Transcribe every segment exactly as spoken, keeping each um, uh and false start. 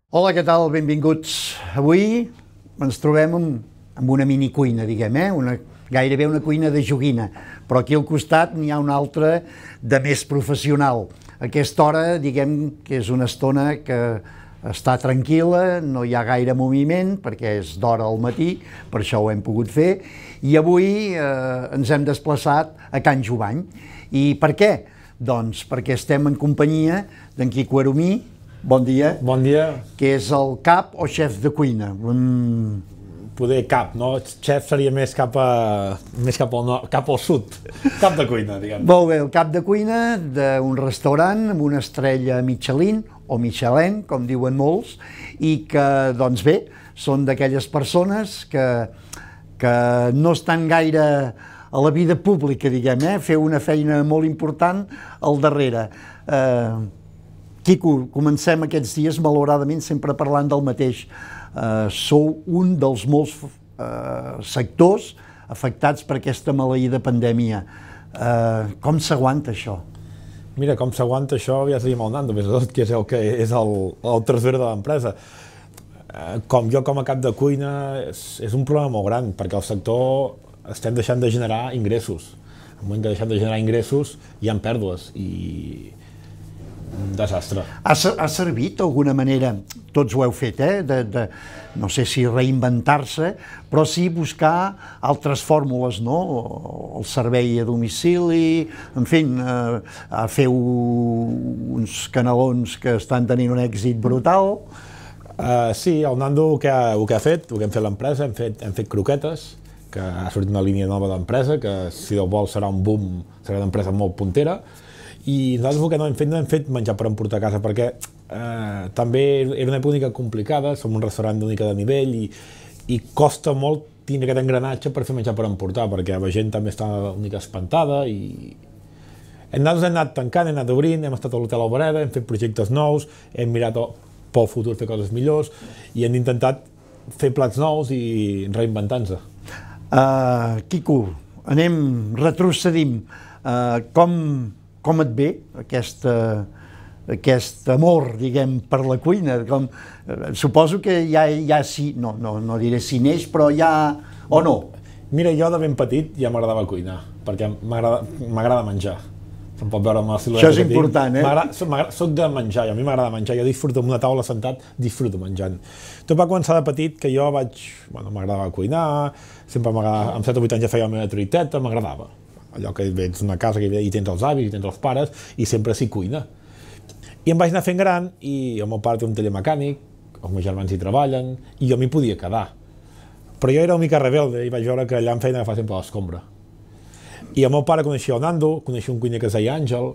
Hola, què tal? Benvinguts. Avui ens trobem amb una mini cuina, diguem, eh? Una, gairebé una cuina de joguina, però aquí al costat n'hi ha una altra de més professional. A aquesta hora, diguem que és una estona que està tranquil·la, no hi ha gaire moviment, perquè és d'hora al matí, per això ho hem pogut fer, i avui eh, ens hem desplaçat a Can Jovany. I per què? Doncs perquè estem en companyia d'en Quico Aromí. Bon dia. Bon dia. Que és el cap o xef de cuina? Un... Poder cap, no? Xef seria més cap, a, més cap, al, no, cap al sud. Cap de cuina, diguem. Molt bé, el cap de cuina d'un restaurant amb una estrella Michelin, o Michelin, com diuen molts, i que, doncs bé, són d'aquelles persones que, que no estan gaire a la vida pública, diguem, eh? Fer una feina molt important al darrere. Eh, Quico, comencem aquests dies, malauradament, sempre parlant del mateix. Uh, sou un dels molts uh, sectors afectats per aquesta maleïda pandèmia. Uh, com s'aguanta això? Mira, com s'aguanta això, ja seria el Nando, més o tot, que és el que és el, el tresorer de l'empresa. Uh, com jo, com a cap de cuina, és, és un problema molt gran, perquè el sector estem deixant de generar ingressos. En el moment que deixem de generar ingressos, hi ha pèrdues, i un desastre. Ha, ha servit d'alguna manera, tots ho heu fet, eh? de, de, no sé si reinventar-se, però sí buscar altres fórmules, no? El servei a domicili, en fi, eh, feu uns canelons que estan tenint un èxit brutal. Uh, sí, el Nando el que ha, el que ha fet, el que hem fet l'empresa, hem fet, hem fet croquetes, que ha sortit una línia nova d'empresa, que si Déu vol serà un boom, serà una empresa molt puntera. I nosaltres el que no hem fet, no hem fet menjar per emportar a casa, perquè eh, també era una època complicada, som un restaurant d'única de nivell i, i costa molt tindre aquest engranatge per fer menjar per emportar, perquè la gent també està una mica espantada i nosaltres hem anat tancant, hem anat obrint, hem estat a l'Hotel Albereda, hem fet projectes nous, hem mirat pel futur fer coses millors i hem intentat fer plats nous i reinventar-nos. Uh, Quico, anem, retrocedim. Uh, com... Com et ve aquest, aquest amor, diguem, per la cuina? Com, eh, suposo que ja, ja sí, no, no, no diré si neix, però ja... o no? Mira, jo de ben petit ja m'agradava cuinar, perquè m'agrada menjar. Se'm pot veure amb la silueta. Això és important, eh? Soc, soc de menjar, i a mi m'agrada menjar, jo disfruto amb una taula sentat, disfruto menjant. Tot va començar de petit, que jo vaig... Bueno, m'agradava cuinar, sempre m'agradava, amb set o vuit anys ja feia la meva truiteta, m'agradava. Allò que vens d'una casa que hi tens els avis, hi tens els pares, i sempre s'hi cuina. I em vaig anar fent gran, i el meu pare té un taller mecànic, els meus germans hi treballen, i jo m'hi podia quedar. Però jo era una mica rebelde, i vaig veure que allà em feien agafar sempre l'escombra. I el meu pare coneixia el Nando, coneixia un cuiner que es deia Àngel,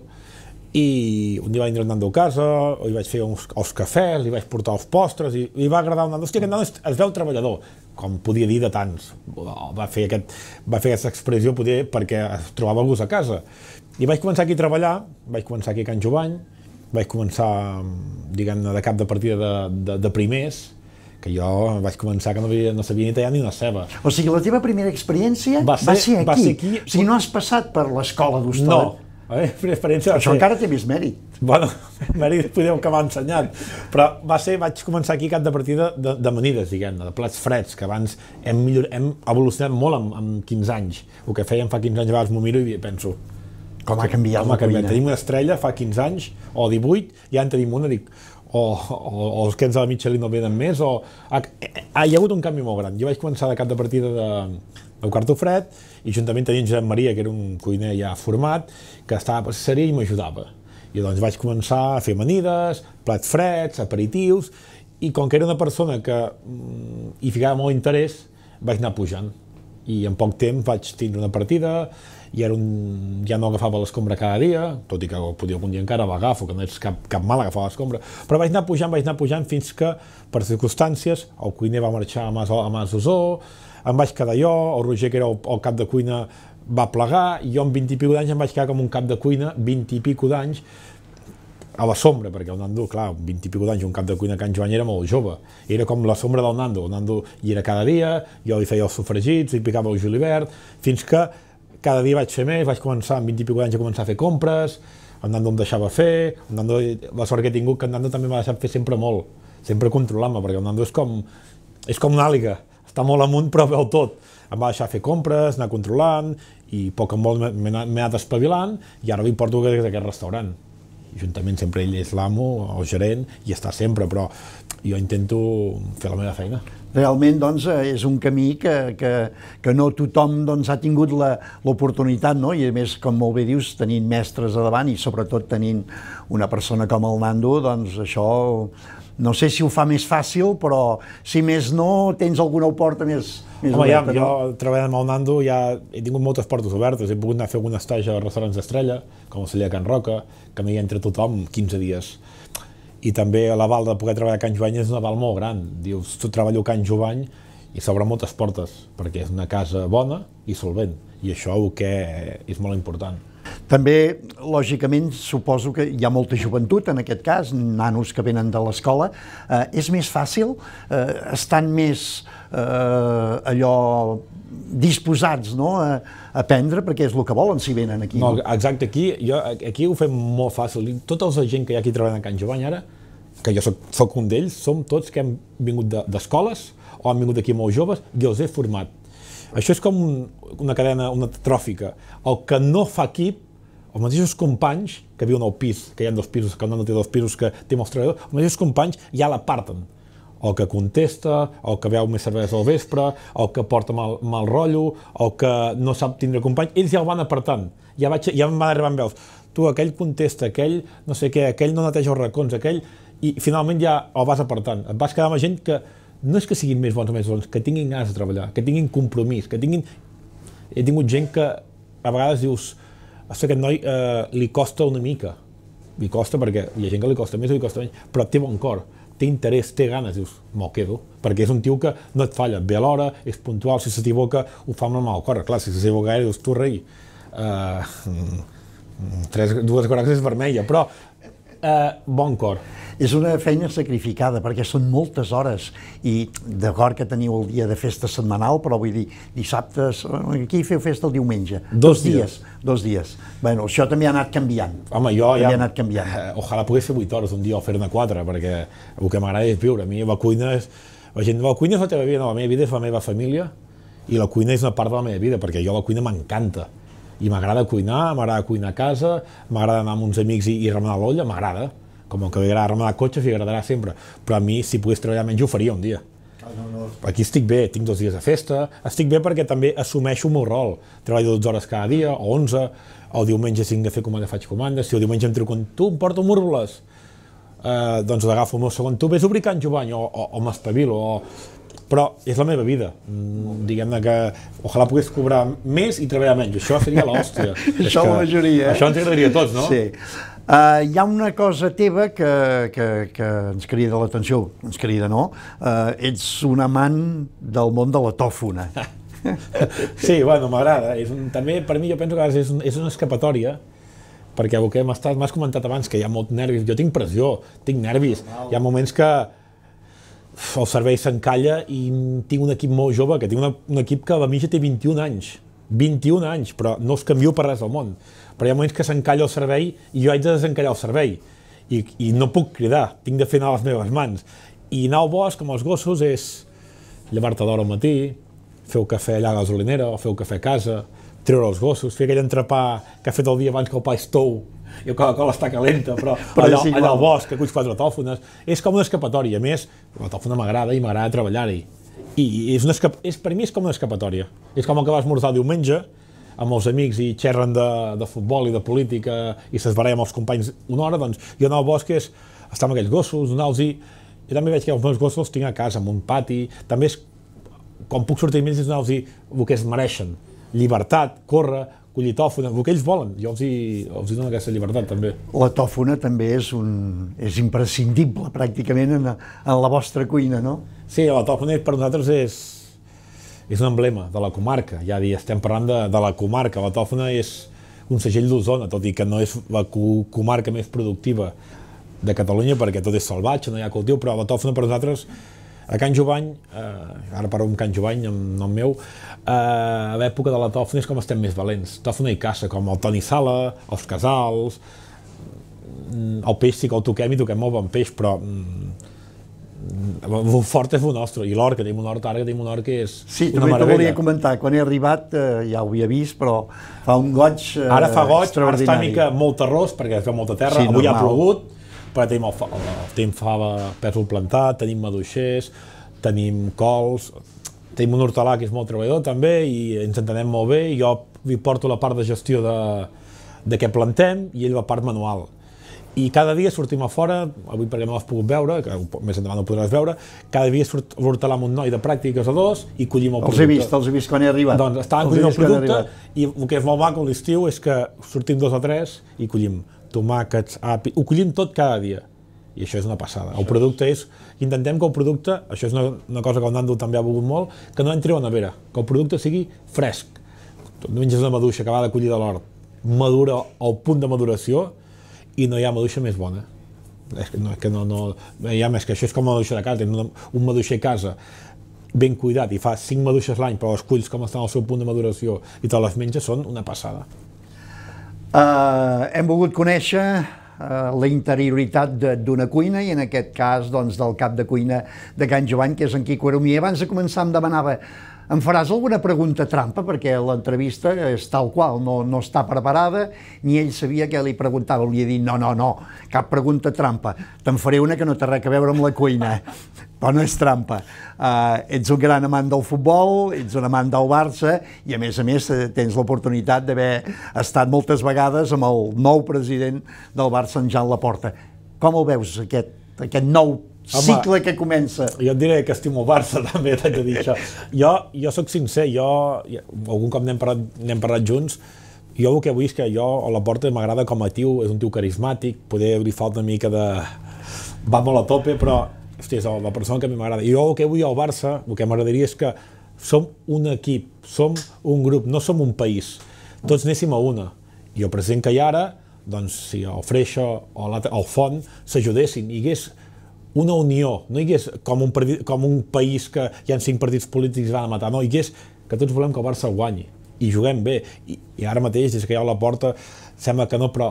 i un dia va vindre el Nando a casa, li vaig fer uns, els cafès, li vaig portar els postres, i li va agradar el Nando. Hòstia, aquest Nando es, es veu treballador, com podia dir de tants. Va fer, aquest, va fer aquesta expressió poder, perquè es trobava algú a casa. I vaig començar aquí a treballar, vaig començar aquí a Can Jovany, vaig començar, diguem-ne, de cap de partida de, de, de primers, que jo vaig començar que no, havia, no sabia ni tallar ni una ceba. O sigui, la teva primera experiència va ser, va ser aquí? Va ser aquí. O sigui, no has passat per l'escola d'hostaleria? No. A veure, per experiència va Això ser... encara té més mèrit. Bueno, mèrit podeu que m'ha ensenyat, però va ser, vaig començar aquí cap de partida de, de amanides, diguem-ne, de plats freds, que abans hem, millor, hem evolucionat molt en, en quinze anys. El que fèiem fa quinze anys, a vegades m'ho miro i penso... Com ha canviat la cuina. Tenim una estrella fa quinze anys, o divuit, ja en tenim una, dic, o, o, o els que ens de la Michelin no venen més, o... Ha, ha, hi ha hagut un canvi molt gran. Jo vaig començar de cap de partida de... del quarto fred, i juntament tenia en Josep Maria, que era un cuiner ja format, que estava a pastisseria i m'ajudava. I doncs vaig començar a fer amanides, plats freds, aperitius, i com que era una persona que mm, hi ficava molt interès, vaig anar pujant. I en poc temps vaig tindre una partida, i era un... ja no agafava l'escombra cada dia, tot i que podia algun dia encara l'agafo, que no és cap, cap mal agafar l'escombra, però vaig anar pujant, vaig anar pujant fins que, per circumstàncies, el cuiner va marxar a Mas, a Mas Osó, em vaig quedar jo, el Roger, que era el, el cap de cuina, va plegar, i jo amb vint i pico d'anys em vaig quedar com un cap de cuina, vint i pico d'anys, a la sombra, perquè el Nando, clar, vint i pico d'anys, un cap de cuina a Can Jovany era molt jove, era com la sombra del Nando, el Nando hi era cada dia, jo li feia els sofregits, li picava el julivert, fins que cada dia vaig fer més, vaig començar amb vint i pico d'anys a començar a fer compres, el Nando em deixava fer, el Nando, la sort que he tingut que el Nando també m'ha deixat fer sempre molt, sempre controlant-me, perquè el nando és com, és com una àliga, està molt amunt però veu tot. Em va deixar fer compres, anar controlant, i poc en molt m'he anat espavilant, i ara li porto aquest restaurant. I juntament sempre ell és l'amo, el gerent, i està sempre, però jo intento fer la meva feina. Realment, doncs, és un camí que, que, que no tothom doncs, ha tingut l'oportunitat, no? I a més, com molt bé dius, tenint mestres a davant i sobretot tenint una persona com el Nando, doncs això no sé si ho fa més fàcil, però si més no, tens alguna porta més, més Home, oberta. Ja, no? jo treballant amb el Nando ja he tingut moltes portes obertes, he pogut anar a fer algun estatge a restaurants d'estrella, com el Celler Can Roca, que no hi entra tothom quinze dies. I també l'aval de poder treballar a Can Jovany és un aval molt gran. Dius, tu treballo a Can Jovany i s'obren moltes portes, perquè és una casa bona i solvent, i això que és molt important. També, lògicament, suposo que hi ha molta joventut, en aquest cas, nanos que venen de l'escola. Eh, és més fàcil? Eh, estan més eh, allò disposats, no?, a aprendre, perquè és el que volen si venen aquí. No, exacte, aquí, jo, aquí ho fem molt fàcil. Tota la gent que hi ha aquí treballant a Can Jovany ara, que jo soc, soc un d'ells, som tots que hem vingut d'escoles o han vingut aquí molt joves i els he format. Això és com un, una cadena, una tròfica. El que no fa equip, els mateixos companys que viuen al pis, que hi ha dos pisos, que el Nando té dos pisos, que té molts treballadors, els mateixos companys ja l'aparten. El que contesta, el que veu més cervesa al vespre, el que porta mal, mal rotllo, el que no sap tindre company, ells ja el van apartant. Ja, vaig, ja em van arribant veus. Tu, aquell contesta, aquell no sé què, aquell no neteja els racons, aquell... I finalment ja el vas apartant. Et vas quedar amb gent que no és que siguin més bons o més bons, que tinguin ganes de treballar, que tinguin compromís, que tinguin... He tingut gent que a vegades dius, ostres, aquest noi eh, li costa una mica. Li costa perquè hi ha gent que li costa més o li costa menys, però té bon cor, té interès, té ganes, dius, me'l quedo, perquè és un tio que no et falla, ve a l'hora, és puntual, si s'equivoca, ho fa amb el mal cor. Clar, si s'equivoca gaire, dius, tu rei, eh, tres, dues grogues és vermella, però eh, bon cor. És una feina sacrificada, perquè són moltes hores, i d'acord que teniu el dia de festa setmanal, però vull dir, dissabtes, aquí feu festa el diumenge. Dos dies. Dos dies. Bueno, això també ha anat canviant. Home, jo també ja... ha anat canviant. Eh, ojalà pogués fer vuit hores un dia o fer-ne quatre, perquè el que m'agrada és viure. A mi la cuina és... La, gent, la cuina és la teva vida, no, la meva vida és la meva família, i la cuina és una part de la meva vida, perquè jo la cuina m'encanta. I m'agrada cuinar, m'agrada cuinar a casa, m'agrada anar amb uns amics i, i remenar l'olla, m'agrada. Com el que li agrada remenar cotxes, li agradarà sempre. Però a mi, si pogués treballar menys, ho faria un dia. No, no. Aquí estic bé, tinc dos dies de festa, estic bé perquè també assumeixo el meu rol. Treballo dotze hores cada dia, o onze, el diumenge si tinc de fer comanda faig comanda, si el diumenge em truquen, tu em porto múrgoles, eh, doncs l'agafo el meu segon, tu vés a obrir Can Jovany, o, o, o m'espavilo, o... però és la meva vida. Mm, diguem-ne que ojalà pogués cobrar més i treballar menys, això seria l'hòstia. Això la majoria, eh? Això ens agradaria a tots, no? Sí. Uh, hi ha una cosa teva que, que, que ens crida l'atenció, ens crida, no? Uh, ets un amant del món de la tòfona. Sí, bueno, m'agrada. També, per mi, jo penso que és, un, és una escapatòria, perquè el que m'has comentat abans, que hi ha molt nervis, jo tinc pressió, tinc nervis, hi ha moments que uf, el servei s'encalla i tinc un equip molt jove, que tinc una, un equip que a la mitja té vint-i-un anys, vint-i-un anys, però no els canvio per res del món. Però hi ha moments que s'encalla el servei i jo haig de desencallar el servei. I, i no puc cridar, tinc de fer anar les meves mans. I anar al bosc amb els gossos és llevar-te d'hora al matí, fer el cafè allà a la gasolinera o fer el cafè a casa, treure els gossos, fer aquell entrepà que ha fet el dia abans que el pa és tou i el Coca-Cola està calenta, però, però allà, allà al bosc, que culls quatre tòfones, és com una escapatòria. A més, la tòfona m'agrada i m'agrada treballar-hi. I és una escap... és, per mi és com una escapatòria. És com el que vas esmorzar diumenge amb els amics i xerren de, de futbol i de política i s'esbaralla amb els companys una hora, doncs jo anar al bosc és estar amb aquells gossos, donar-los-hi... Jo també veig que els meus gossos els tinc a casa, amb un pati, també és, quan puc sortir amb ells, és donar-los el que es mereixen, llibertat, córrer, collir tòfona, el que ells volen, jo els hi, els hi dono aquesta llibertat també. La tòfona també és, un, és imprescindible pràcticament en, en la vostra cuina, no? Sí, la tòfona per nosaltres és, és un emblema de la comarca, ja dir, estem parlant de, de la comarca, la tòfona és un segell d'Osona, tot i que no és la co comarca més productiva de Catalunya perquè tot és salvatge, no hi ha cultiu, però la tòfona per nosaltres, a Can Jovany, eh, ara parlo amb Can Jovany, amb nom meu, eh, a l'època de la tòfona és com estem més valents, tòfona i caça, com el Toni Sala, els casals, el peix sí que el toquem i toquem molt bon peix, però mm, el fort és el nostre, i l'hort, que tenim un hort ara, que tenim un hort que és sí, una també meravella. t'ho volia comentar, quan he arribat eh, ja ho havia vist, però fa un goig eh, ara fa goig, ara està una mica extraordinari. molt terrós, perquè es veu molta terra, Sí, avui ha normal. plogut, però tenim, el, fa- el, tenim fava, pèsol plantat, tenim maduixers, tenim cols, tenim un hortelà que és molt treballador també, i ens entenem molt bé, i jo li porto la part de gestió de, de què plantem, i ell la part manual. I cada dia sortim a fora, avui perquè no l'has pogut veure, que més endavant ho podràs veure, cada dia surt l'hortelà amb un noi de pràctiques a dos i collim el Els producte. he vist, els he vist quan he arribat. Doncs estàvem Els he collint el vist quan he producte arribat. i el que és molt maco a l'estiu és que sortim dos o tres i collim tomàquets, api, ho collim tot cada dia. I això és una passada. El producte és, intentem que el producte, això és una, una cosa que el Nando també ha volgut molt, que no entri a la nevera, que el producte sigui fresc. Tu menges una maduixa que va de collir de l'hort, madura al punt de maduració, i no hi ha maduixa més bona. És que no, és que no, no, hi ha més que això és com la maduixa de casa, tens una, un maduixer a casa ben cuidat i fa cinc maduixes l'any, però els culls com estan al seu punt de maduració i te les menges són una passada. Uh, hem volgut conèixer uh, la interioritat d'una cuina i en aquest cas doncs, del cap de cuina de Can Jovany, que és en Quico Aromier. Abans de començar em demanava: em faràs alguna pregunta trampa? Perquè l'entrevista és tal qual, no, no està preparada, ni ell sabia què li preguntava. Li he dit, no, no, no, cap pregunta trampa. Te'n faré una que no té res a veure amb la cuina, però no és trampa. Uh, ets un gran amant del futbol, ets un amant del Barça, i a més a més tens l'oportunitat d'haver estat moltes vegades amb el nou president del Barça, en Joan Laporta. Com el veus, aquest, aquest nou cicle que comença? Jo et diré que estimo el Barça, també, t'haig de dir això. Jo, jo sóc sincer, jo, algun cop n'hem parlat, n'hem parlat junts, jo el que vull és que jo, a Laporta m'agrada com a tio, és un tio carismàtic, poder li falta una mica de... va molt a tope, però, hòstia, és la persona que a mi m'agrada. I jo el que vull al Barça, el que m'agradaria és que som un equip, som un grup, no som un país. Tots anéssim a una. I el president que hi ha ara, doncs, si el Freixa o el Font s'ajudessin, hi hagués una unió, no hi hagués com un, com un país que hi ha cinc partits polítics i van a matar, no, hi hagués que tots volem que el Barça guanyi, i juguem bé, i, i ara mateix, des que hi ha la porta, sembla que no, però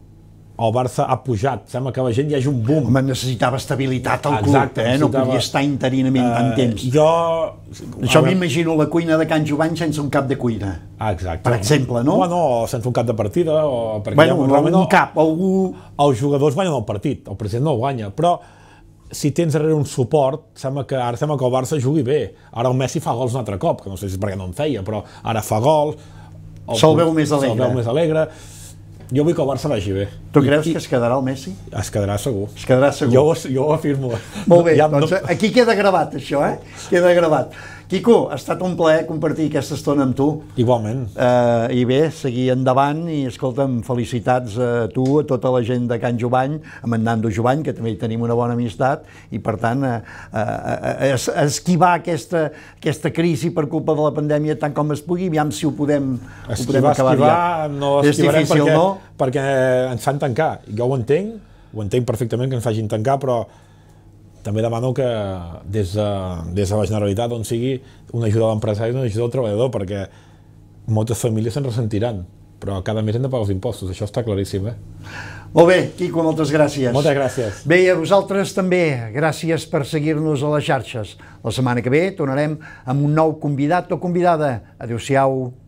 el Barça ha pujat, sembla que la gent hi hagi un boom. Home, necessitava estabilitat al club, Exacte, eh? No podia estar interinament tant temps. Jo... Això m'imagino la cuina de Can Jovany sense un cap de cuina. Ah, exacte. Per exemple, no? Bueno, o sense un cap de partida, o... perquè Bueno, ja, un, un cap, algú... Els jugadors guanyen el partit, el president no el guanya, però si tens darrere un suport, sembla que ara sembla que el Barça jugui bé. Ara el Messi fa gols un altre cop, que no sé si és perquè no en feia, però ara fa gols. Se'l veu més alegre. Se'l veu més alegre. Jo vull que el Barça vagi bé. Tu creus I, que es quedarà el Messi? Es quedarà segur. Es quedarà segur. Jo, jo ho afirmo. Molt bé, ja, doncs no... aquí queda gravat això, eh? Queda gravat. Quico, ha estat un plaer compartir aquesta estona amb tu. Igualment. Uh, I bé, seguir endavant i, escolta'm, felicitats a tu, a tota la gent de Can Jovany, amb en Nando Jovany, que també hi tenim una bona amistat, i per tant, uh, uh, es, esquivar aquesta, aquesta crisi per culpa de la pandèmia tant com es pugui, aviam si ho podem, ho podem acabar esquivar, no és difícil, perquè, no? Perquè ens fan tancar. Jo ho entenc, ho entenc perfectament que ens facin tancar, però també demano que des de, des de la Generalitat, on sigui, una ajuda a l'empresari i una ajuda al treballador, perquè moltes famílies se'n ressentiran, però cada mes hem de pagar els impostos, això està claríssim, eh? Molt bé, Quico, moltes gràcies. Moltes gràcies. Bé, i a vosaltres també, gràcies per seguir-nos a les xarxes. La setmana que ve tornarem amb un nou convidat o convidada. Adéu-siau.